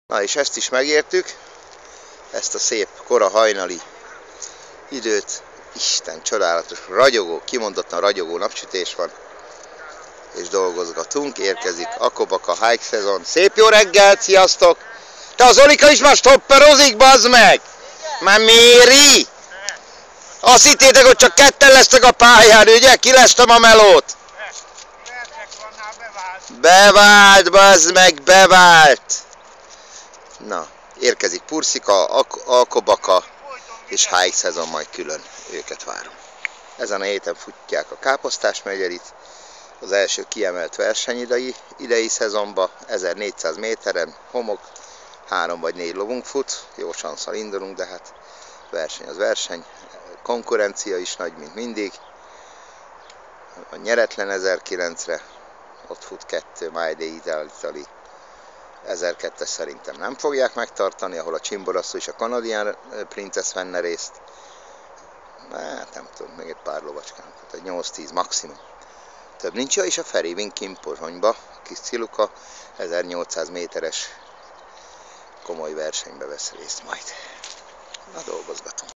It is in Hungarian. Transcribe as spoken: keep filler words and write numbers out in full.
Na és ezt is megértük, ezt a szép kora hajnali időt. Isten, csodálatos, ragyogó, kimondottan ragyogó napsütés van, és dolgozgatunk. Érkezik Akobaka hike szezon. Szép jó reggelt, sziasztok! Te az Zolika is már stopperozik, bazd meg! Már méri! Azt hittétek, hogy csak ketten lesztek a pályán, ugye? Kilesztem a melót! Bevált, bazd meg, bevált! Na, érkezik Purszika, Ak Akobaka és hike szezon, majd külön őket várom. Ezen a héten futják a Káposztás megyerit, az első kiemelt verseny idei, idei szezonba, ezernégyszáz méteren, homok, három vagy négy lovunk fut, jó sanszal indulunk, de hát verseny az verseny, konkurencia is nagy, mint mindig. A nyeretlen ezerkilencre, ott fut kettő, My Day Italy, ezerkettes szerintem nem fogják megtartani, ahol a Csimborasszú és a Canadian Princess venne részt. Hát nem tudom, még egy pár lovacskán, tehát nyolc-tíz maximum. Több nincs, és a Feri Vinkin Pozsonyba, a kis Ciluka ezernyolcszáz méteres komoly versenybe vesz részt majd. Na, dolgozgatunk.